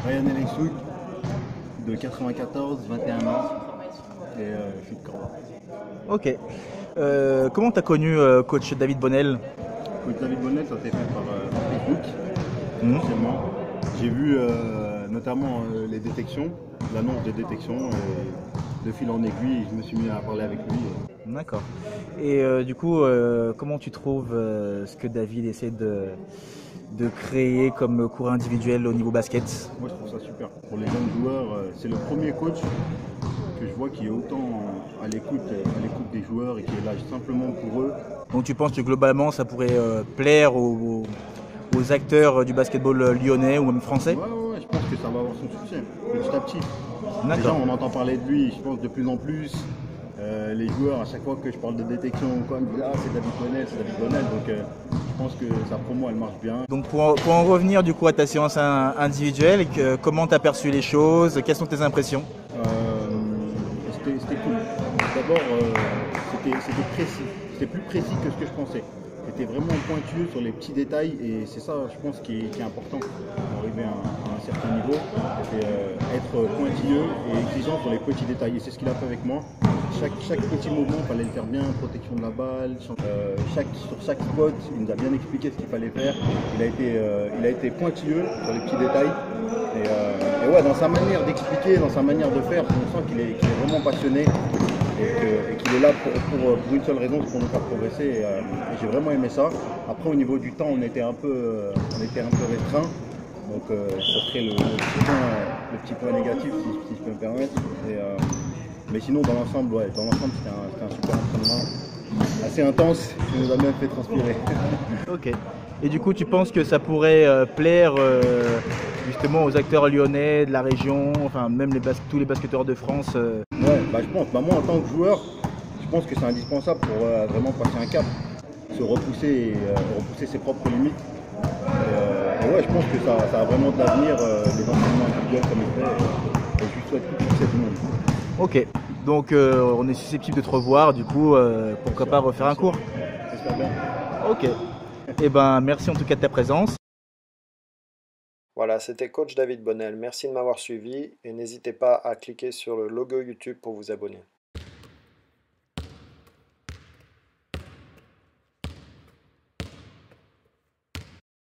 Ryan Elensuk, de 94, 21 ans, et je suis de Cordoue. Ok. Comment tu as connu coach David Bonnel? Coach David Bonnet, ça s'est fait par Facebook, Mhm. essentiellement. J'ai vu notamment les détections, l'annonce des détections, et de fil en aiguille, je me suis mis à parler avec lui. D'accord. Et du coup, comment tu trouves ce que David essaie de créer comme cours individuel au niveau basket? Moi, je trouve ça super. Pour les jeunes joueurs, c'est le premier coach que je vois qui est autant à l'écoute des joueurs et qui est là simplement pour eux. Donc tu penses que globalement ça pourrait plaire aux acteurs du basketball lyonnais ou même français? Ouais, ouais, ouais, je pense que ça va avoir son succès, petit à petit. Déjà, D'accord. on entend parler de lui, je pense, de plus en plus. Les joueurs, à chaque fois que je parle de détection ou quoi, ils me disent ah, c'est David Bonnel, c'est David Bonnel. Donc, je pense que sa promo, elle marche bien. Donc pour en revenir du coup à ta séance individuelle, comment tu as perçu les choses? Quelles sont tes impressions? C'était cool. D'abord, c'était précis. C'était plus précis que ce que je pensais. C'était vraiment pointueux sur les petits détails et c'est ça, je pense, qui est important pour arriver à un certain niveau. C'est être pointilleux et exigeant sur les petits détails. Et c'est ce qu'il a fait avec moi. Chaque petit mouvement, il fallait le faire bien, protection de la balle. Sur chaque spot, il nous a bien expliqué ce qu'il fallait faire. Il a été pointilleux sur les petits détails. Et ouais, dans sa manière d'expliquer, dans sa manière de faire, on sent qu'il est vraiment passionné et qu'il est là pour une seule raison, c'est pour nous faire progresser. Et j'ai vraiment aimé ça. Après, au niveau du temps, on était un peu restreint. Donc, ça serait le petit point négatif, si je peux me permettre. Mais sinon, dans l'ensemble, ouais, c'était un super entraînement. Assez intense, qui nous a même fait transpirer. Ok. Et du coup, tu penses que ça pourrait plaire justement aux acteurs lyonnais de la région, enfin même tous les basketteurs de France Ouais, bah, je pense. Bah, moi, en tant que joueur, je pense que c'est indispensable pour vraiment passer un cap, se repousser et repousser ses propres limites. Et ouais, je pense que ça a vraiment de l'avenir, les entraînements individuels comme il fait. Et je lui souhaite tout le succès du monde. Ok. Donc on est susceptible de te revoir, du coup, pourquoi pas refaire un cours? J'espère bien. Ok. Eh ben merci en tout cas de ta présence. Voilà, c'était Coach David Bonnel. Merci de m'avoir suivi et n'hésitez pas à cliquer sur le logo YouTube pour vous abonner.